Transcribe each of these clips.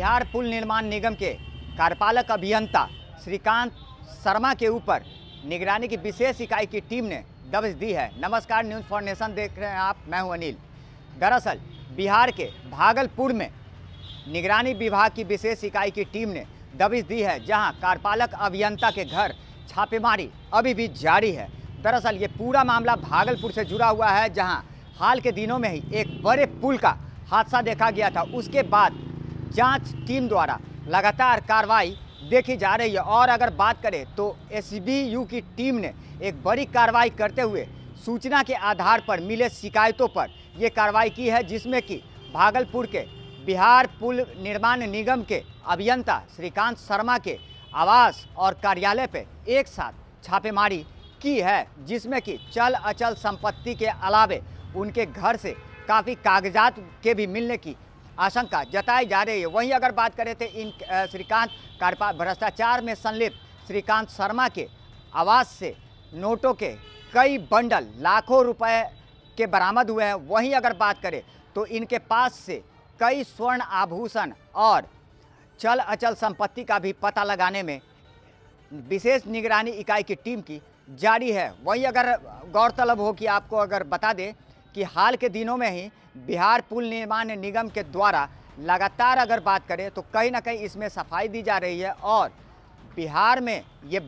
बिहार पुल निर्माण निगम के कार्यपालक अभियंता श्रीकांत शर्मा के ऊपर निगरानी की विशेष इकाई की टीम ने दबिश दी है। नमस्कार, न्यूज़ फॉर नेशन देख रहे हैं आप, मैं हूं अनिल। दरअसल बिहार के भागलपुर में निगरानी विभाग की विशेष इकाई की टीम ने दबिश दी है, जहां कार्यपालक अभियंता के घर छापेमारी अभी भी जारी है। दरअसल ये पूरा मामला भागलपुर से जुड़ा हुआ है, जहां हाल के दिनों में ही एक बड़े पुल का हादसा देखा गया था। उसके बाद जांच टीम द्वारा लगातार कार्रवाई देखी जा रही है। और अगर बात करें तो एसबीयू की टीम ने एक बड़ी कार्रवाई करते हुए सूचना के आधार पर मिले शिकायतों पर ये कार्रवाई की है, जिसमें कि भागलपुर के बिहार पुल निर्माण निगम के अभियंता श्रीकांत शर्मा के आवास और कार्यालय पे एक साथ छापेमारी की है, जिसमें कि चल अचल संपत्ति के अलावे उनके घर से काफ़ी कागजात के भी मिलने की आशंका जताई जा रही है। वहीं अगर बात करें तो इन श्रीकांत भ्रष्टाचार में संलिप्त श्रीकांत शर्मा के आवास से नोटों के कई बंडल लाखों रुपए के बरामद हुए हैं। वहीं अगर बात करें तो इनके पास से कई स्वर्ण आभूषण और चल अचल संपत्ति का भी पता लगाने में विशेष निगरानी इकाई की टीम की जारी है। वहीं अगर गौरतलब हो कि आपको अगर बता दें कि हाल के दिनों में ही बिहार पुल निर्माण निगम के द्वारा लगातार अगर बात करें तो कहीं ना कहीं इसमें सफाई दी जा रही है, और बिहार में ये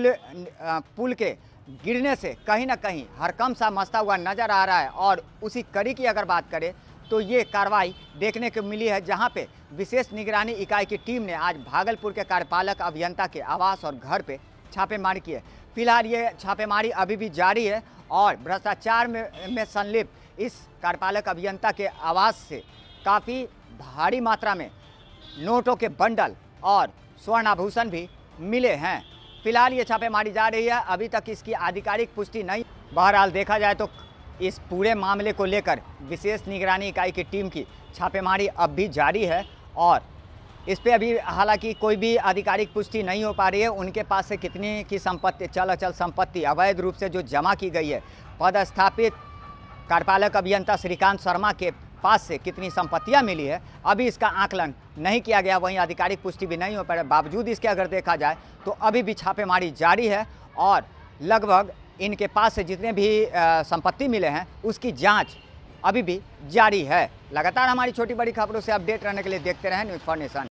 पुल के गिरने से कहीं ना कहीं हरकम सा मचता हुआ नज़र आ रहा है। और उसी कड़ी की अगर बात करें तो ये कार्रवाई देखने को मिली है, जहां पे विशेष निगरानी इकाई की टीम ने आज भागलपुर के कार्यपालक अभियंता के आवास और घर पे छापेमारी की है। फिलहाल ये छापेमारी अभी भी जारी है और भ्रष्टाचार में संलिप्त इस कार्यपालक अभियंता के आवास से काफ़ी भारी मात्रा में नोटों के बंडल और स्वर्ण आभूषण भी मिले हैं। फिलहाल ये छापेमारी जा रही है, अभी तक इसकी आधिकारिक पुष्टि नहीं। बहरहाल देखा जाए तो इस पूरे मामले को लेकर विशेष निगरानी इकाई की टीम की छापेमारी अब भी जारी है, और इस पे अभी हालांकि कोई भी आधिकारिक पुष्टि नहीं हो पा रही है। उनके पास से कितनी की संपत्ति, चल अचल संपत्ति अवैध रूप से जो जमा की गई है, पदस्थापित कार्यपालक अभियंता श्रीकांत शर्मा के पास से कितनी संपत्तियां मिली है, अभी इसका आकलन नहीं किया गया। वहीं आधिकारिक पुष्टि भी नहीं हो पा रहा। बावजूद इसके अगर देखा जाए तो अभी भी छापेमारी जारी है, और लगभग इनके पास से जितने भी संपत्ति मिले हैं उसकी जांच अभी भी जारी है। लगातार हमारी छोटी बड़ी खबरों से अपडेट रहने के लिए देखते रहें न्यूज़ फॉर नेशन।